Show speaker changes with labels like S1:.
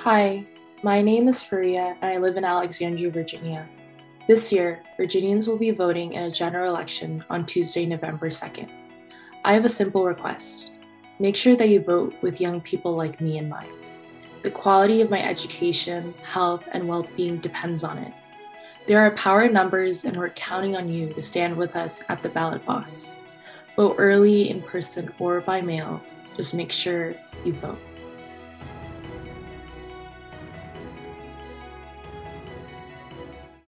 S1: Hi, my name is Fariha and I live in Alexandria, Virginia. This year, Virginians will be voting in a general election on Tuesday, November 2nd. I have a simple request. Make sure that you vote with young people like me in mind. The quality of my education, health, and well-being depends on it. There are power in numbers and we're counting on you to stand with us at the ballot box. Vote early, in person, or by mail. Just make sure you vote.